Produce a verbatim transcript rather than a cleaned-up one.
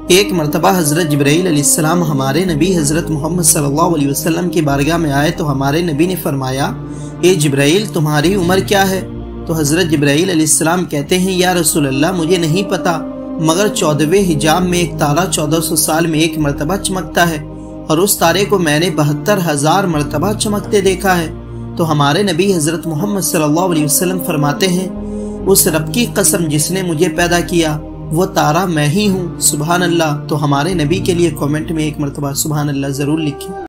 एक मरतबा हज़रत जिब्राईल अलैहिस्सलाम हमारे नबी हज़रत मोहम्मद सल्लल्लाहु अलैहि वसल्लम की बारगाह में आए तो हमारे नबी ने फरमाया, ए जिब्राईल तुम्हारी उम्र क्या है? तो हज़रत जिब्राईल अलैहिस्सलाम कहते हैं, या रसूल अल्लाह मुझे नहीं पता, मगर चौदहवें हिजाब में एक तारा चौदह सौ साल में एक मरतबा चमकता है और उस तारे को मैंने बहत्तर हजार मरतबा चमकते देखा है। तो हमारे नबी हज़रत मोहम्मद सल्लल्लाहु अलैहि वसल्लम फरमाते हैं, उस रब की कसम जिसने मुझे पैदा किया वो तारा मैं ही हूँ। सुभान अल्लाह। तो हमारे नबी के लिए कमेंट में एक मरतबा सुभान अल्लाह ज़रूर लिखें।